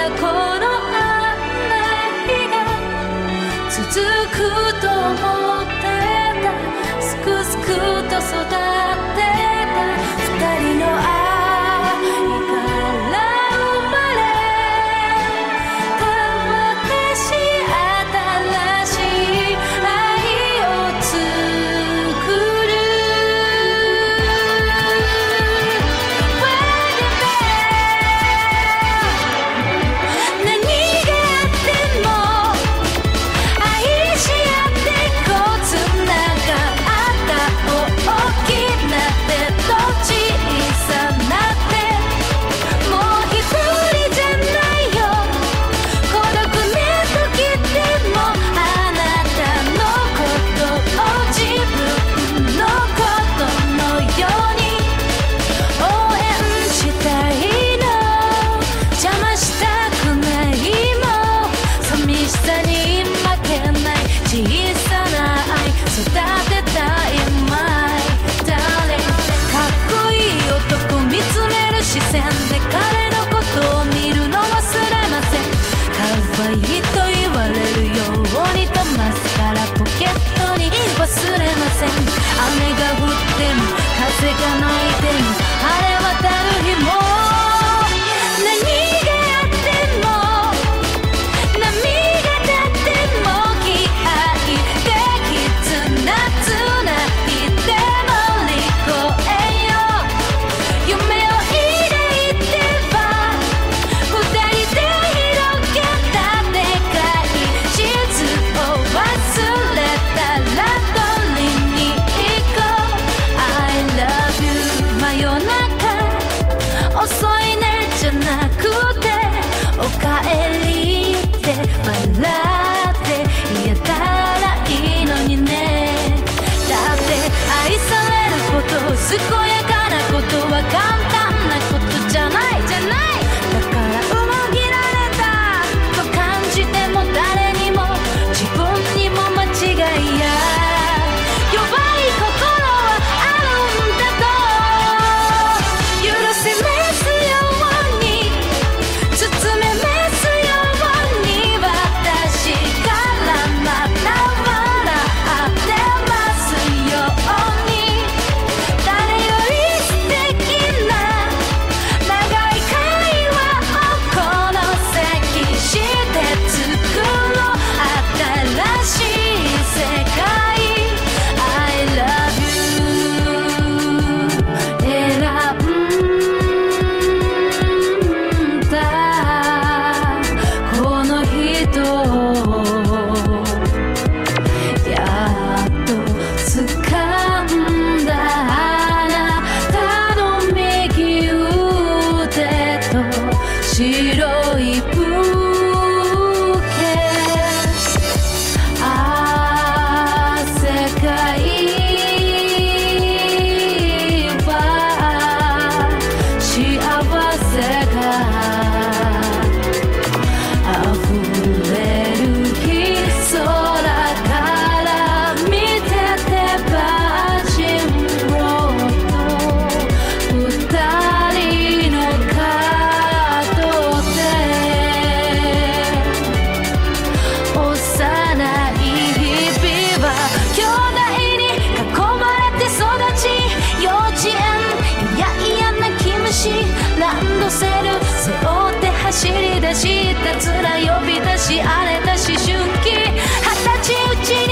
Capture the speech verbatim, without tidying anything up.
がこの愛が続くと思ってた、すくすくと育ってた二人の愛から生まれた私、新しい愛を作る。何があっても愛し合ってこうつながった大きな手と小さな手、もう一人じゃないよ、孤独な時でもあなたのことを自分のことのように応援したいの、邪魔したくないもん、寂しさに負けない小さな愛育てたい My darling。 かっこいい男見つめる視線で彼のことを見るの忘れません。可愛いと言われるようにとマスカラポケットに忘れません。雨が降っても風が泣いても晴れ渡る日も、何があっても波が立っても気合いで絆つないで乗り越えよう、夢を抱いては二人で広げたでかい地図を忘れたら取りに行こう。 I love you 真夜中遅いねじゃなくておかえりって笑って言えたらいいのにね。だって愛されること、健やかなことは簡単なことじゃないじゃない。だから裏切られたと感じても誰にも自分にも間違いや弱い心はあるんだと、許せますように包めますように、私からまた笑ってますように、誰より素敵な長い会話をこの席して作ろう新しい世界。 I love you 選んだこの人をやっと掴んだ、あなたの右腕と白いブーケ、ああ世界は幸せが溢れる日、空から見ててバージンロード、二人の角で幼い日々は兄弟に囲まれて育ち、幼稚園いやいやな気虫、ランドセル背負って走り出した、辛い呼び出し荒れた思春期、二十歳うち